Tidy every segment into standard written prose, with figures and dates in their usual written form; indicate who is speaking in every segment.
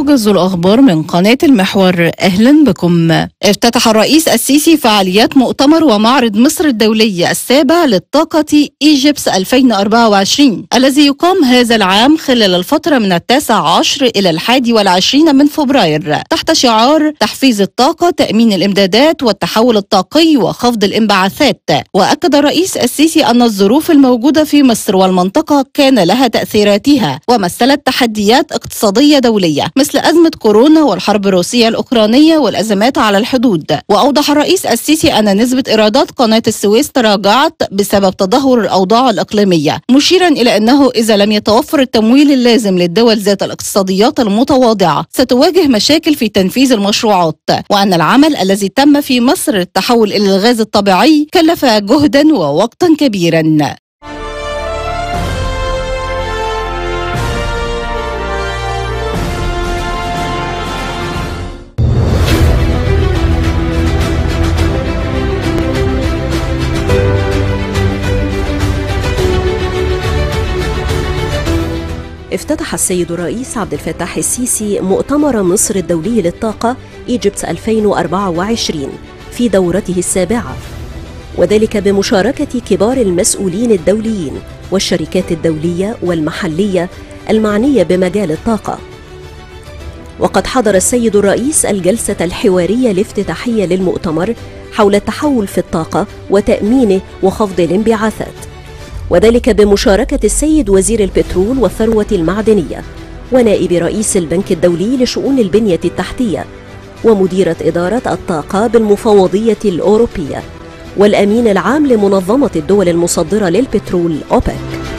Speaker 1: موجز الأخبار من قناة المحور، أهلا بكم. افتتح الرئيس السيسي فعاليات مؤتمر ومعرض مصر الدولي السابع للطاقة إيجيبس 2024 الذي يقام هذا العام خلال الفترة من 19 إلى 21 من فبراير تحت شعار تحفيز الطاقة، تأمين الإمدادات والتحول الطاقي وخفض الانبعاثات. وأكد الرئيس السيسي أن الظروف الموجودة في مصر والمنطقة كان لها تأثيراتها ومثلت تحديات اقتصادية دولية مثل أزمة كورونا والحرب الروسية الأوكرانية والأزمات على الحدود. وأوضح الرئيس السيسي أن نسبة إيرادات قناة السويس تراجعت بسبب تدهور الأوضاع الإقليمية، مشيرا إلى أنه إذا لم يتوفر التمويل اللازم للدول ذات الاقتصاديات المتواضعة ستواجه مشاكل في تنفيذ المشروعات، وأن العمل الذي تم في مصر للتحول إلى الغاز الطبيعي كلف جهدا ووقتا كبيرا.
Speaker 2: افتتح السيد الرئيس عبد الفتاح السيسي مؤتمر مصر الدولي للطاقة إيجيبس 2024 في دورته السابعة، وذلك بمشاركة كبار المسؤولين الدوليين والشركات الدولية والمحلية المعنية بمجال الطاقة. وقد حضر السيد الرئيس الجلسة الحوارية الافتتاحية للمؤتمر حول التحول في الطاقة وتأمينه وخفض الانبعاثات، وذلك بمشاركة السيد وزير البترول والثروة المعدنية ونائب رئيس البنك الدولي لشؤون البنية التحتية ومديرة إدارة الطاقة بالمفوضية الأوروبية والأمين العام لمنظمة الدول المصدرة للبترول أوبك.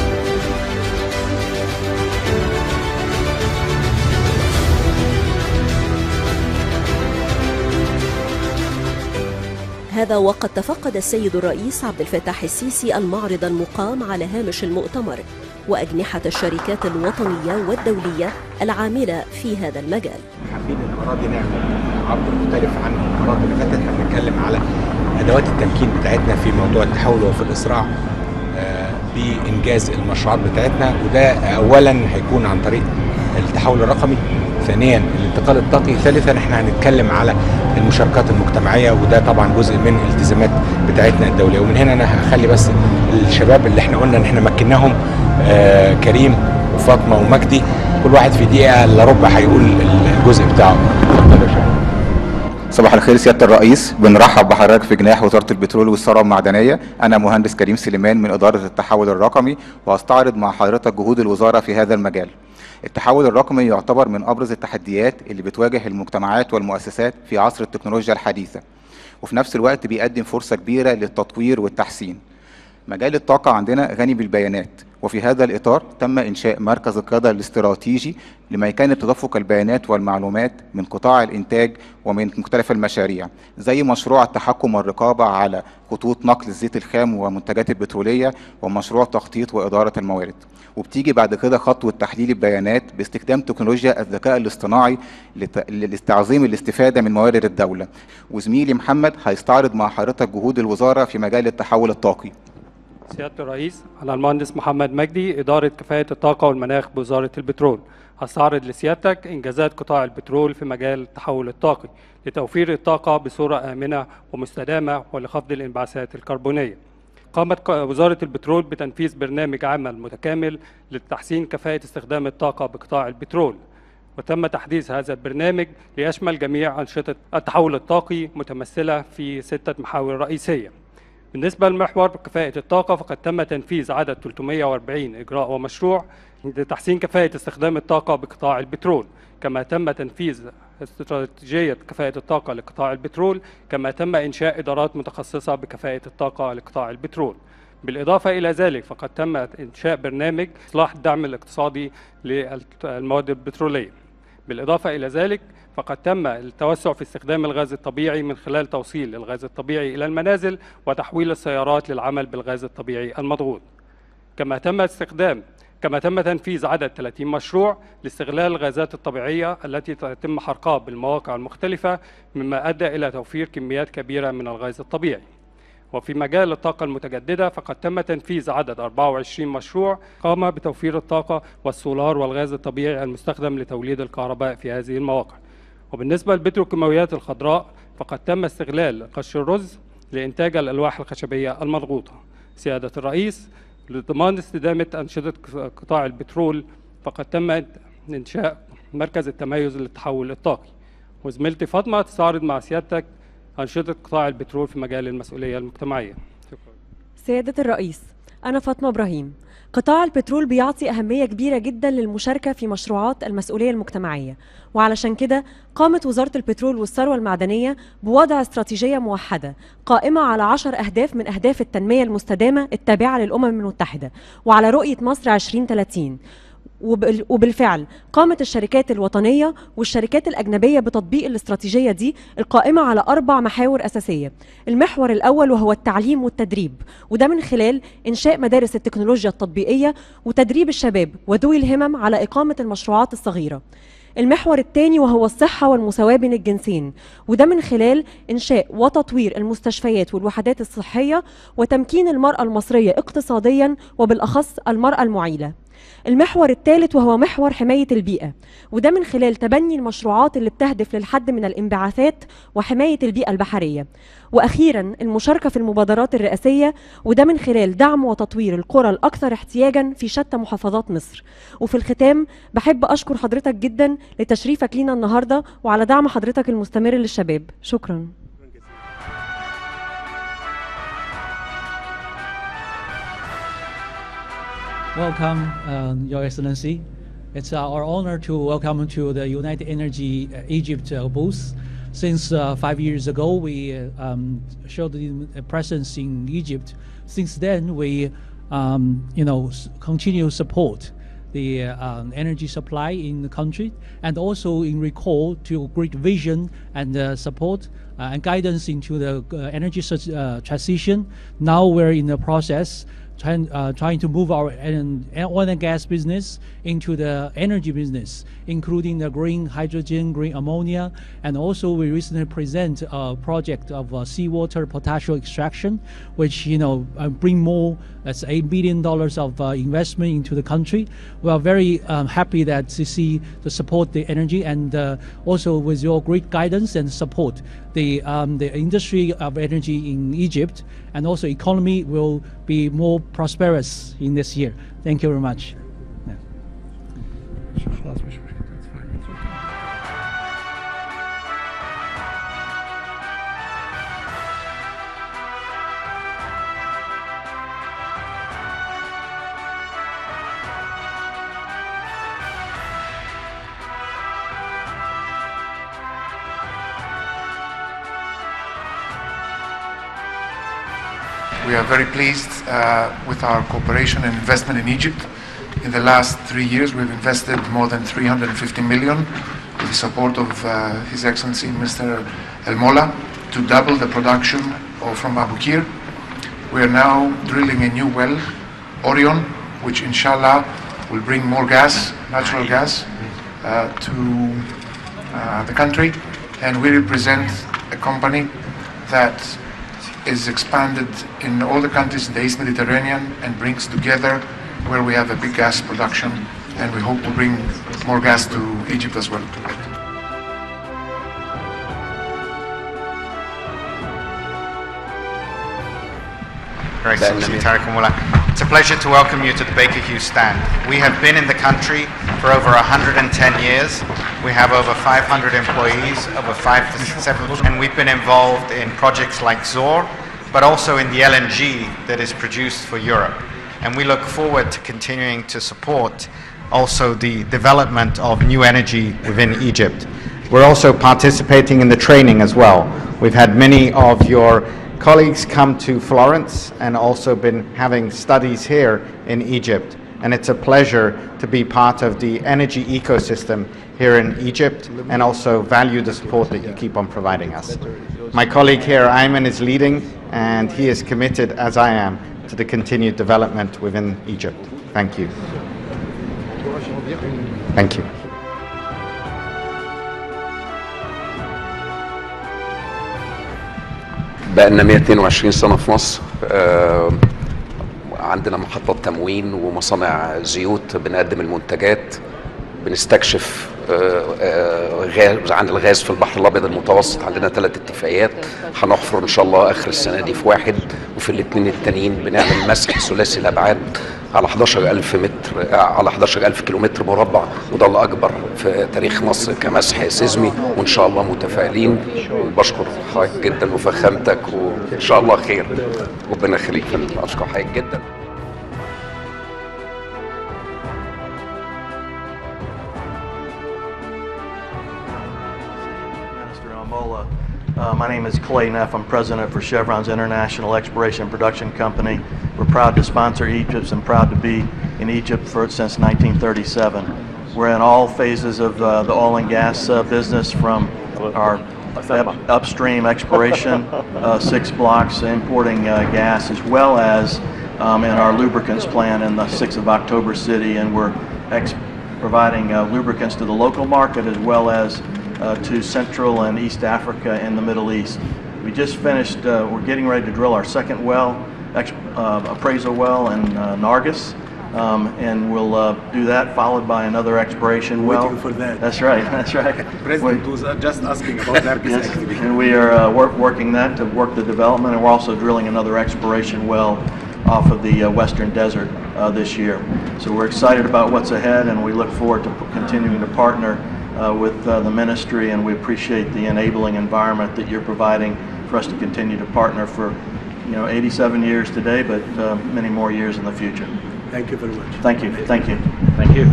Speaker 2: هذا وقد تفقد السيد الرئيس عبد الفتاح السيسي المعرض المقام على هامش المؤتمر وأجنحة الشركات الوطنية والدولية العاملة في هذا المجال.
Speaker 3: حابين المرة دي نعمل عرض مختلف عن المرات اللي فاتت، هنتكلم على أدوات التمكين بتاعتنا في موضوع التحول وفي الإسراع بإنجاز المشروعات بتاعتنا، وده أولا هيكون عن طريق التحول الرقمي، ثانيا الانتقال الطاقي، ثالثا احنا هنتكلم على المشاركات المجتمعيه، وده طبعا جزء من الالتزامات بتاعتنا الدوليه. ومن هنا انا هخلي بس الشباب اللي احنا قلنا ان احنا مكناهم، كريم وفاطمه ومجدي، كل واحد في دقيقه الا ربع هيقول الجزء بتاعه. اتفضل يا شباب.
Speaker 4: صباح الخير سيادة الرئيس، بنرحب بحضرتك في جناح وزارة البترول والثروة المعدنية. أنا مهندس كريم سليمان من إدارة التحول الرقمي، وهستعرض مع حضرتك جهود الوزارة في هذا المجال. التحول الرقمي يعتبر من أبرز التحديات اللي بتواجه المجتمعات والمؤسسات في عصر التكنولوجيا الحديثة، وفي نفس الوقت بيقدم فرصة كبيرة للتطوير والتحسين. مجال الطاقة عندنا غني بالبيانات، وفي هذا الإطار تم إنشاء مركز القيادة الاستراتيجي لميكنة تدفق البيانات والمعلومات من قطاع الإنتاج ومن مختلف المشاريع، زي مشروع التحكم والرقابة على خطوط نقل الزيت الخام والمنتجات البترولية، ومشروع تخطيط وإدارة الموارد. وبتيجي بعد كده خطوة تحليل البيانات باستخدام تكنولوجيا الذكاء الاصطناعي لتعظيم الاستفادة من موارد الدولة. وزميلي محمد هيستعرض مع حضرتك جهود الوزارة في مجال التحول الطاقي.
Speaker 5: سيادة الرئيس، أنا المهندس محمد مجدي، إدارة كفاءة الطاقة والمناخ بوزارة البترول. هستعرض لسيادتك إنجازات قطاع البترول في مجال التحول الطاقي لتوفير الطاقة بصورة آمنة ومستدامة ولخفض الانبعاثات الكربونية. قامت وزارة البترول بتنفيذ برنامج عمل متكامل لتحسين كفاءة استخدام الطاقة بقطاع البترول، وتم تحديث هذا البرنامج ليشمل جميع أنشطة التحول الطاقي متمثلة في 6 محاور رئيسية. بالنسبة لمحور كفاءة الطاقة، فقد تم تنفيذ عدد 340 إجراء ومشروع لتحسين كفاءة استخدام الطاقة بقطاع البترول، كما تم تنفيذ استراتيجية كفاءة الطاقة لقطاع البترول، كما تم إنشاء إدارات متخصصة بكفاءة الطاقة لقطاع البترول. بالإضافة إلى ذلك فقد تم إنشاء برنامج إصلاح الدعم الاقتصادي للمواد البترولية. بالإضافة إلى ذلك فقد تم التوسع في استخدام الغاز الطبيعي من خلال توصيل الغاز الطبيعي إلى المنازل وتحويل السيارات للعمل بالغاز الطبيعي المضغوط. كما تم تنفيذ عدد 30 مشروع لاستغلال الغازات الطبيعية التي يتم حرقها بالمواقع المختلفة، مما أدى إلى توفير كميات كبيرة من الغاز الطبيعي. وفي مجال الطاقة المتجددة فقد تم تنفيذ عدد 24 مشروع قام بتوفير الطاقة والسولار والغاز الطبيعي المستخدم لتوليد الكهرباء في هذه المواقع. وبالنسبة للبتروكيماويات الخضراء فقد تم استغلال قش الرز لإنتاج الألواح الخشبية المضغوطة. سيادة الرئيس، لضمان استدامة أنشطة قطاع البترول فقد تم إنشاء مركز التميز للتحول الطاقي. وزميلتي فاطمة تستعرض مع سيادتك أنشطة قطاع البترول في مجال المسؤولية المجتمعية. شكرا.
Speaker 6: سيادة الرئيس، أنا فاطمة إبراهيم. قطاع البترول بيعطي أهمية كبيرة جدا للمشاركة في مشروعات المسؤولية المجتمعية، وعلشان كده قامت وزارة البترول والثروة المعدنية بوضع استراتيجية موحدة قائمة على 10 أهداف من أهداف التنمية المستدامة التابعة للأمم المتحدة وعلى رؤية مصر 2030. وبالفعل قامت الشركات الوطنية والشركات الأجنبية بتطبيق الاستراتيجية دي القائمة على 4 محاور أساسية. المحور الأول وهو التعليم والتدريب، وده من خلال إنشاء مدارس التكنولوجيا التطبيقية وتدريب الشباب وذوي الهمم على إقامة المشروعات الصغيرة. المحور الثاني وهو الصحة والمساواة بين الجنسين، وده من خلال إنشاء وتطوير المستشفيات والوحدات الصحية وتمكين المرأة المصرية اقتصاديا وبالأخص المرأة المعيلة. المحور الثالث وهو محور حماية البيئة، وده من خلال تبني المشروعات اللي بتهدف للحد من الانبعاثات وحماية البيئة البحرية. وأخيرا المشاركة في المبادرات الرئاسية، وده من خلال دعم وتطوير القرى الأكثر احتياجا في شتى محافظات مصر. وفي الختام بحب أشكر حضرتك جدا لتشريفك لينا النهاردة وعلى دعم حضرتك المستمر للشباب. شكرا.
Speaker 7: Welcome, Your Excellency. It's our honor to welcome to the United Energy Egypt booth. Since 5 years ago, we showed the presence in Egypt. Since then, we, continue support the energy supply in the country, and also in recall to great vision and support and guidance into the energy transition. Now we're in the process trying to move our oil and gas business into the energy business, including the green hydrogen, green ammonia, and also we recently present a project of seawater potassium extraction, which bring more. That's $8 billion of investment into the country. We are very happy that to see the support the energy, and also with your great guidance and support, the industry of energy in Egypt and also economy will be more prosperous in this year. Thank you very much. Yeah.
Speaker 8: We are very pleased with our cooperation and investment in Egypt. In the last 3 years, we've invested more than 350 million with the support of His Excellency Mr. El Molla to double the production from Abu Qir. We are now drilling a new well, Orion, which inshallah will bring more gas, natural gas, to the country. And we represent a company that is expanded in all the countries in the East Mediterranean and brings together where we have a big gas production, and we hope to bring more gas to Egypt as well.
Speaker 9: Your Excellency Tariq Mullah, it's a pleasure to welcome you to the Baker Hughes stand. We have been in the country for over 110 years. We have over 500 employees, over 5 to 7, and we've been involved in projects like Zohr, but also in the LNG that is produced for Europe. And we look forward to continuing to support also the development of new energy within Egypt. We're also participating in the training as well. We've had many of your colleagues come to Florence and also been having studies here in Egypt. And it's a pleasure to be part of the energy ecosystem here in Egypt and also value the support that you keep on providing us. My colleague here, Ayman, is leading, and he is committed, as I am, to the continued development within Egypt. Thank you. Thank you.
Speaker 10: بقالنا 122 سنة في مصر. عندنا محطات تموين ومصانع زيوت، بنقدم المنتجات، بنستكشف غاز عن الغاز في البحر الأبيض المتوسط. عندنا 3 اتفاقيات، هنحفر إن شاء الله آخر السنة دي في واحد، وفي الاثنين التانيين بنعمل مسح ثلاثي الأبعاد على 11,000 متر، على 11,000 كيلومتر مربع، وده الأكبر في تاريخ مصر كمسح سيزمي، وإن شاء الله متفائلين. وبشكر حضرتك جدا وفخامتك، وإن شاء الله خير. ربنا يخليك. أشكر حضرتك جدا.
Speaker 11: My name is Clay Neff. I'm president for Chevron's International Exploration and Production Company. We're proud to sponsor Egypt and proud to be in Egypt since 1937. We're in all phases of the oil and gas business, from our upstream exploration, 6 blocks, importing gas, as well as in our lubricants plant in the 6th of October City, and we're providing lubricants to the local market as well as to Central and East Africa and the Middle East. We just finished, we're getting ready to drill our second well, appraisal well in Nargis, and we'll do that followed by another exploration well.
Speaker 12: Waiting for that.
Speaker 11: That's right, that's right.
Speaker 12: President was just asking about Nargis.
Speaker 11: Yes, and we are working that to work the development, and we're also drilling another exploration well off of the Western Desert this year. So we're excited about what's ahead, and we look forward to continuing to partner with the ministry, and we appreciate the enabling environment that you're providing for us to continue to partner for 87 years today, but many more years in the future.
Speaker 12: Thank you very much.
Speaker 11: Thank you. Thank you.
Speaker 12: Thank you.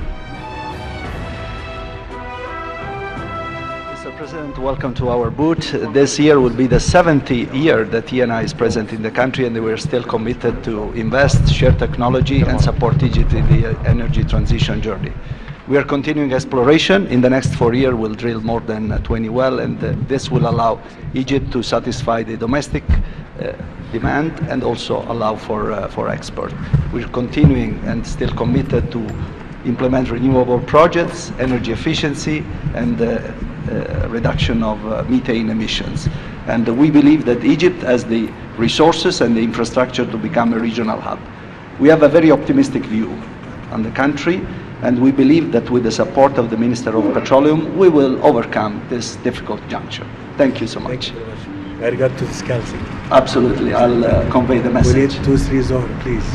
Speaker 13: Mr. President, welcome to our booth. This year will be the 70th year that ENI is present in the country, and we're still committed to invest, share technology, and support Egypt in the energy transition journey. We are continuing exploration. In the next 4 years, we'll drill more than 20 wells, and this will allow Egypt to satisfy the domestic demand and also allow for export. We're continuing and still committed to implement renewable projects, energy efficiency, and reduction of methane emissions. And we believe that Egypt has the resources and the infrastructure to become a regional hub. We have a very optimistic view on the country, and we believe that with the support of the Minister of Petroleum, we will overcome this difficult juncture. Thank you so much.
Speaker 12: Thank you very much. I regard to this council.
Speaker 13: Absolutely, I'll convey the message.
Speaker 12: We need 2-3 zone, please.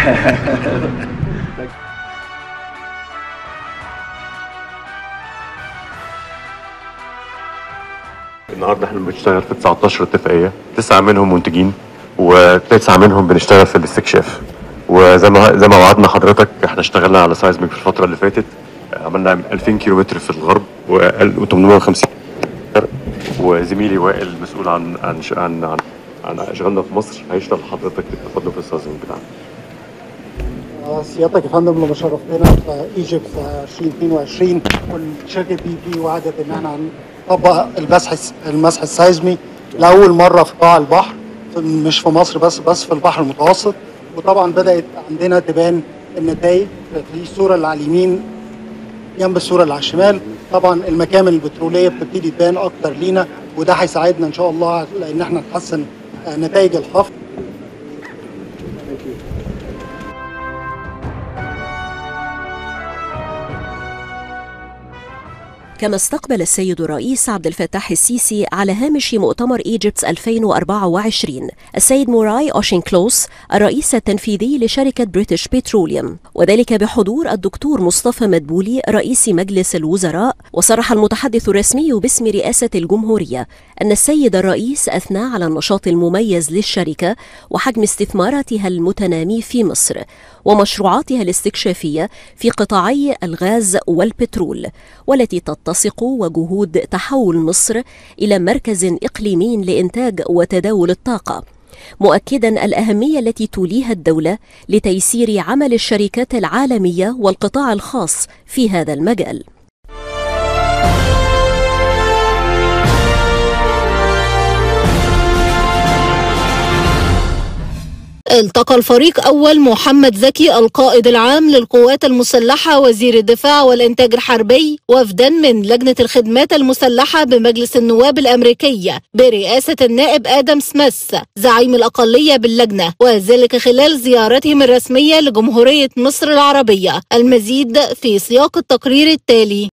Speaker 14: النهارده احنا بنشتغل في 19 اتفاقيه، 9 منهم منتجين و9 منهم بنشتغل في الاستكشاف. وزي ما وعدنا حضرتك، احنا اشتغلنا على سايزميك في الفتره اللي فاتت، عملنا 2000 كيلومتر في الغرب و850. وزميلي وائل مسؤول عن اشغالنا في مصر هيشرح لحضرتك التقدم في السايزميك بتاعنا.
Speaker 15: سيادتك يا فندم لما شرفتنا في ايجيبت 2022، والشركه BP وعدت ان احنا هنطبق المسح السايزمي لاول مره في قاع البحر، مش في مصر بس في البحر المتوسط. وطبعا بدات عندنا تبان النتائج في الصوره اللي على اليمين جنب الصوره اللي على الشمال. طبعا المكامن البتروليه بتبتدي تبان اكتر لينا، وده هيساعدنا ان شاء الله لان احنا نحسن نتائج الحفر.
Speaker 2: كما استقبل السيد الرئيس عبد الفتاح السيسي على هامش مؤتمر إيجيبت 2024 السيد موراي أوشينكلوس الرئيس التنفيذي لشركة بريتش بتروليوم، وذلك بحضور الدكتور مصطفى مدبولي رئيس مجلس الوزراء. وصرح المتحدث الرسمي باسم رئاسة الجمهورية أن السيد الرئيس أثنى على النشاط المميز للشركة وحجم استثماراتها المتنامي في مصر ومشروعاتها الاستكشافية في قطاعي الغاز والبترول، والتي تتسق وجهود تحول مصر إلى مركز إقليمي لإنتاج وتداول الطاقة، مؤكدا الأهمية التي توليها الدولة لتيسير عمل الشركات العالمية والقطاع الخاص في هذا المجال.
Speaker 1: التقى الفريق أول محمد زكي القائد العام للقوات المسلحة وزير الدفاع والإنتاج الحربي وفدا من لجنة الخدمات المسلحة بمجلس النواب الأمريكي برئاسة النائب آدم سميث زعيم الأقلية باللجنة، وذلك خلال زيارتهم الرسمية لجمهورية مصر العربية. المزيد في سياق التقرير التالي.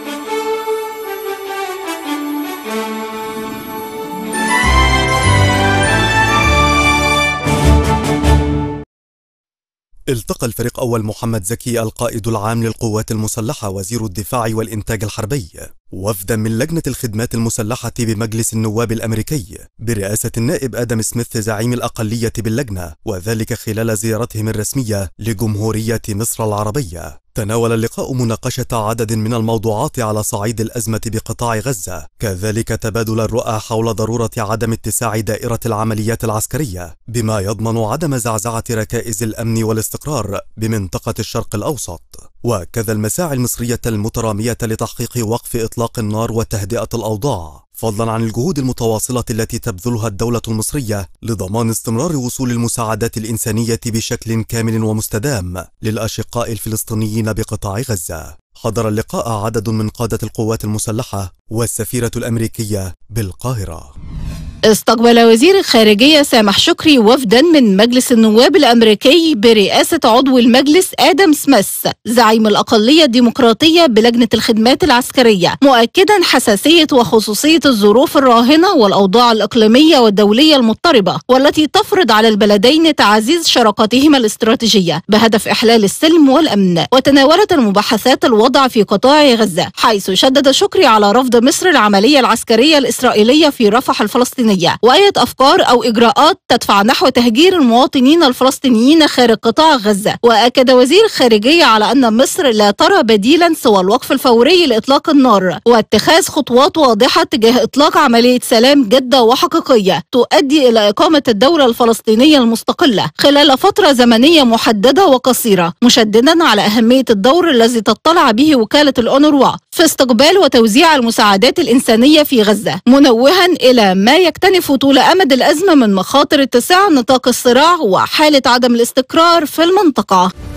Speaker 16: التقى الفريق أول محمد زكي القائد العام للقوات المسلحة وزير الدفاع والإنتاج الحربي وفدا من لجنة الخدمات المسلحة بمجلس النواب الأمريكي برئاسة النائب آدم سميث زعيم الأقلية باللجنة، وذلك خلال زيارتهم الرسمية لجمهورية مصر العربية. تناول اللقاء مناقشة عدد من الموضوعات على صعيد الأزمة بقطاع غزة، كذلك تبادل الرؤى حول ضرورة عدم اتساع دائرة العمليات العسكرية بما يضمن عدم زعزعة ركائز الأمن والاستقرار بمنطقة الشرق الأوسط، وكذا المساعي المصرية المترامية لتحقيق وقف إطلاق النار وتهدئة الأوضاع، فضلا عن الجهود المتواصلة التي تبذلها الدولة المصرية لضمان استمرار وصول المساعدات الإنسانية بشكل كامل ومستدام للأشقاء الفلسطينيين بقطاع غزة. حضر اللقاء عدد من قادة القوات المسلحة والسفيرة الأمريكية بالقاهرة.
Speaker 1: استقبل وزير الخارجية سامح شكري وفدا من مجلس النواب الأمريكي برئاسة عضو المجلس آدم سميث زعيم الأقلية الديمقراطية بلجنة الخدمات العسكرية، مؤكدا حساسية وخصوصية الظروف الراهنة والأوضاع الإقليمية والدولية المضطربة والتي تفرض على البلدين تعزيز شراكتهما الاستراتيجية بهدف إحلال السلم والأمن. وتناولت المباحثات الوضع في قطاع غزة، حيث شدد شكري على رفض مصر العملية العسكرية الإسرائيلية في رفح الفلسطينية وأي أفكار أو إجراءات تدفع نحو تهجير المواطنين الفلسطينيين خارج قطاع غزة. وأكد وزير الخارجية على أن مصر لا ترى بديلا سوى الوقف الفوري لإطلاق النار واتخاذ خطوات واضحة تجاه إطلاق عملية سلام جادة وحقيقية تؤدي إلى إقامة الدولة الفلسطينية المستقلة خلال فترة زمنية محددة وقصيرة، مشددا على أهمية الدور الذي تطلع به وكالة الأونروا في استقبال وتوزيع المساعدات الإنسانية في غزة، منوها إلى ما يكتنف طول أمد الأزمة من مخاطر اتساع نطاق الصراع وحالة عدم الاستقرار في المنطقة.